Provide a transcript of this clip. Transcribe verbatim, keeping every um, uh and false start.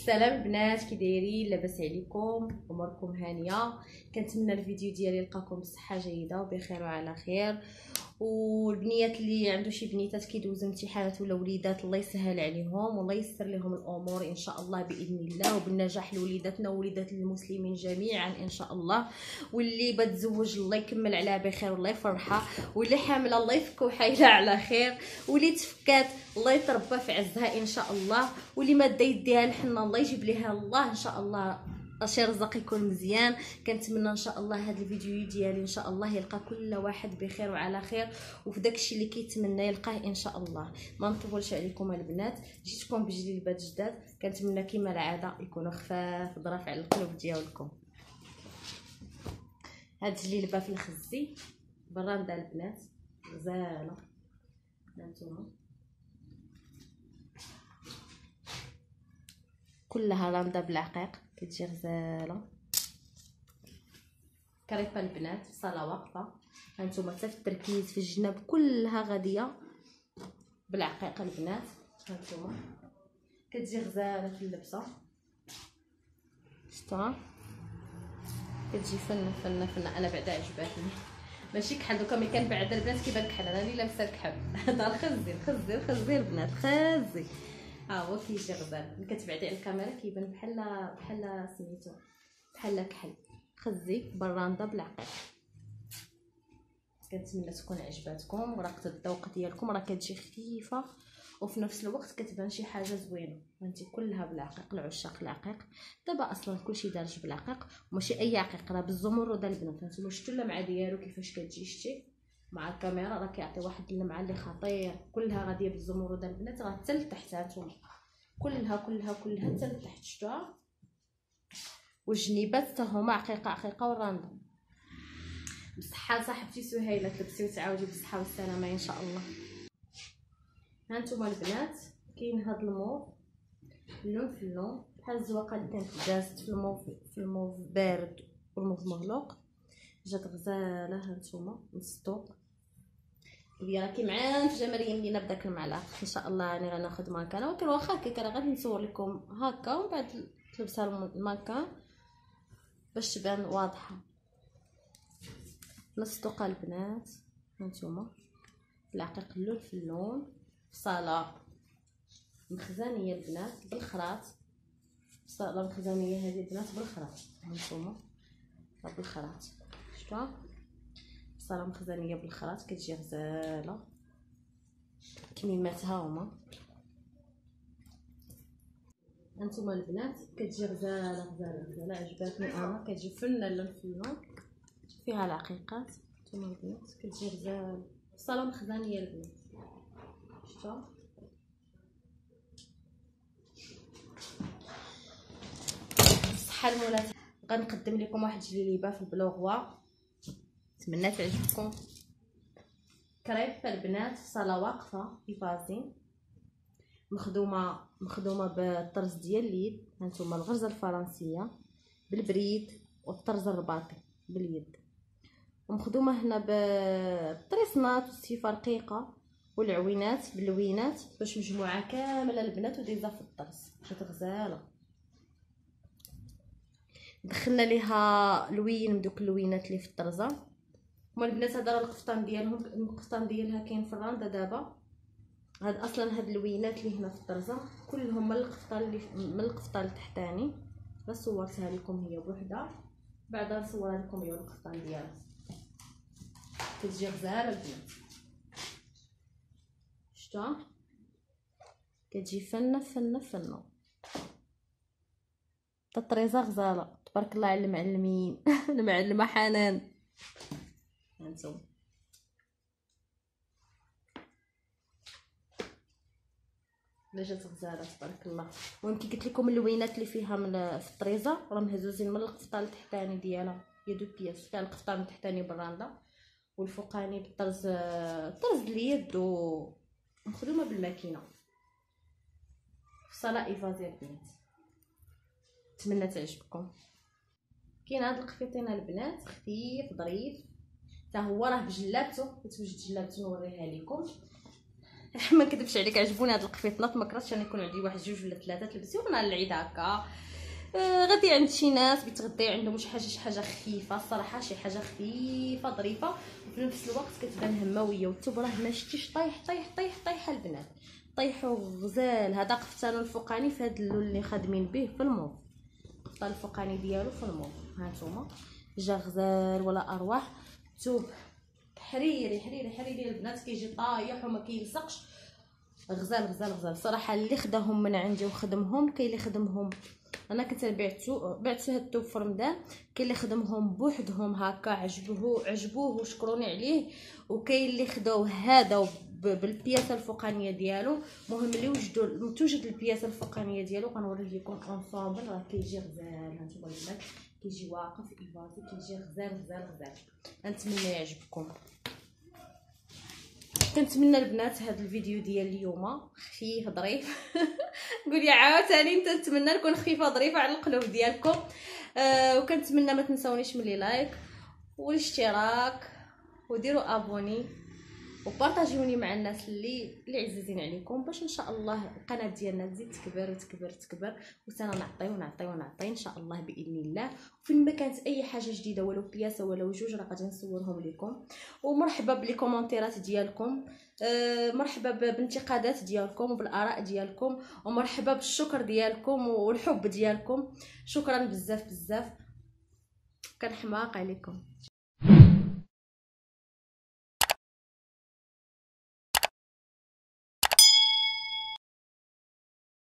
السلام البنات، كي دايرين؟ لاباس عليكم؟ اموركم هانيه؟ كنتمنى الفيديو ديالي يلقاكم بصحه جيده وبخير وعلى خير. والبنيات اللي عنده شي بنيتات كيدوزوا امتحانات ولا وليدات، الله يسهل عليهم والله ييسر لهم الامور ان شاء الله باذن الله، وبالنجاح لوليداتنا ووليدات المسلمين جميعا ان شاء الله. واللي بتزوج الله يكمل عليها بخير والله يفرحها، واللي حامله الله يفكو حيلها على خير، واللي تفكات الله يتربى في عزها ان شاء الله، واللي ما دا يديها الحنه الله يجيب ليها الله ان شاء الله، شي رزق يكون مزيان. كنتمنى ان شاء الله هذا الفيديو ديالي ان شاء الله يلقى كل واحد بخير وعلى خير، وفي داكشي اللي كيتمنى يلقاه ان شاء الله. ما نطولش عليكم البنات، جيتكم بجليبات جداد، كنتمنى كما العاده يكونوا خفاف ظراف على القلوب ديالكم. هاد الجليبه في الخزي براندا البنات غزاله، هانتوما كلها راندا بالعقيق، كتجي غزاله. كريبه البنات صاله واقفه، هانتوما حتى في التركيز في الجناب كلها غاديه بالعقيق البنات، هانتوما كتجي غزاله في اللبسه، شفتوها كتجي فن فن فن. انا بعدا عجباتني، ماشي كحل دوكا ملي كنبعد البنات كيبان كحل، انا اللي لابسه الكحل. هذا الخزي الخزي الخزي البنات خزي، ها هو كيجي غزال. ملي كتبعدي على الكاميرا كيبان بحال بحال سميتو بحال كحل. خزي براندا بالعقيق، كنتمنى تكون عجباتكم ورقه الذوق ديالكم، راه كتجي خفيفه وفي نفس الوقت كتبان شي حاجه زوينه. فهمتي كلها بالعقيق، العشاق العقيق. دابا اصلا كلشي دارج بالعقيق، وماشي اي عقيق، راه بالزمرد البنات. هانتوما شفتوا اللمعه ديالو كيفاش كتجي، شتي مع الكاميرا راه كيعطي واحد اللمعه اللي خطير. كلها غاديه بالزمرد البنات، راه حتى لتحت هانتوما كلها كلها كلها حتى لتحت، شفتوها. والجنيبات حتى هما عقيقه عقيقه وراندا. بصحه صاحبتي سهيله، تلبسي وتعاودي بالصحه والسلامه ان شاء الله. هانتوما البنات كاين هاد الموف اللون في اللون بحال الزواقه اللي كانت دازت في الموف في الموف بارد والموف مغلوق، جات غزاله. هانتوما السطوق ديالها كي معانفجه مريم لينا بداك المعلق ان شاء الله. راني غناخذ ماكان، ولكن واخا هكا راه غادي نصور لكم هكا ومن بعد تلبسها الماكان باش تبان واضحه. نصطوق البنات، هانتوما العقيق اللون في اللون، صاله مخزانيه البنات بالخراط، صاله مخزانيه هذه البنات بالخراط، هانتوما بالخراط، شفتوها صاله مخزانيه بالخراط كتجي غزاله. كميماتها هما هانتوما البنات كتجي غزاله غزاله غزاله، عجباتني انا. كتجي فنه اللون في اللون، فيها العقيقات. هانتوما البنات كتجي غزاله، صاله مخزانيه البنات، شفتوا. صحه المولات. غنقدم لكم واحد الجليبه في البلوغوا، نتمنى تعجبكم. كريب البنات صاله واقفه في فازين، مخدومه مخدومه بالطرز ديال اليد. هانتوما الغرزه الفرنسيه بالبريد والطرز الرباطي باليد، ومخدومه هنا بالطريسنات والسيفه رقيقه والعوينات باللوينات، باش مجموعه كامله البنات وديزا في الطرز. جات غزاله، دخلنا ليها لوين من دوك اللوينات اللي في الطرزه. هما البنات هذا راه القفطان ديالهم، القفطان ديالها كاين في الراندا دابا. هاد اصلا هاد اللوينات اللي هنا في الطرزه كلهم من القفطان اللي من القفطان التحتاني. بس صورتها لكم هي بوحدها، بعدا نصورها لكم هي القفطان ديالها. كتجي غزاله البنات، شفتوها كتجي فنه فنه فنه. الطريزه غزاله تبارك الله على المعلمين. المعلمه حنان، هانتوما لا جات غزاله تبارك الله. المهم كي قلت لكم اللوينات اللي فيها من في الطريزه راه مهزوزين من القفطان التحتاني ديالها، هي دو بياس، فيها القفطان التحتاني بالراندا والفوقاني بالطرز طرز اليد ومخدومه بالماكينه في صاله ايفازي البنات. نتمنى تعجبكم. كاين هاد القفيطين البنات خفيف ظريف، حتى هو راه بجلابته، كتوجد جلابته نوريها لكم. ما نكذبش عليك عجبوني هاد القفيطنات، ما كرهتش انا يكون عندي واحد جوج ولا ثلاثه تلبسيهم نهار العيد هكا. آه غادي عند شي ناس بتغدي عندهم شي حاجه شي حاجه خفيفه الصراحه، شي حاجه خفيفه ظريفه وفي نفس الوقت كتبان همويه. والثوب راه ما شتيش طايح طايح طايح طايح البنات، طيحوا غزال. هذا قفطانو الفوقاني في هذا اللون اللي خادمين به في الموف، القفطان الفوقاني ديالو في الموف ها نتوما جا غزال ولا ارواح. ثوب حريري حريري حريري البنات كيجي طايح وما كيلصقش، غزال غزال غزال صراحه. اللي خداهم من عندي وخدمهم، كاين اللي خدمهم انا كنت بعتو بعت هاد الثوب في رمضان، كاين اللي خدمهم بوحدهم هكا عجبوه عجبوه وشكروني عليه، وكاين اللي خداوه هذا بالبياسه الفوقانيه ديالو. المهم اللي وجدوا توجد البياسه الفوقانيه ديالو غنوريه لكم اونصومبل، راه كيجي غزال. هانتوما البنات كيجي واقف ايفازي، كيجي غزال غزال غزال. نتمنى يعجبكم. كنتمنى البنات هذا الفيديو ديال اليوم خفيف ظريف قولي عاوتاني انت نتمنى نكون خفيفه ظريفه على القلوب ديالكم. آه وكنتمنى ما تنساونيش من لي لايك والاشتراك وديروا ابوني وبارطاجيوني مع الناس اللي اللي عزيزين عليكم، باش ان شاء الله القناه ديالنا تزيد تكبر وتكبر تكبر وسنا نعطي ونعطي ونعطي ان شاء الله باذن الله. وفين ما كانت اي حاجه جديده ولو بياسه ولو جوج راه غادي نصورهم لكم. ومرحبا بالكومونتيرات ديالكم، أه مرحبا بالانتقادات ديالكم وبالاراء ديالكم، ومرحبا بالشكر ديالكم والحب ديالكم. شكرا بزاف بزاف، كنحماق عليكم.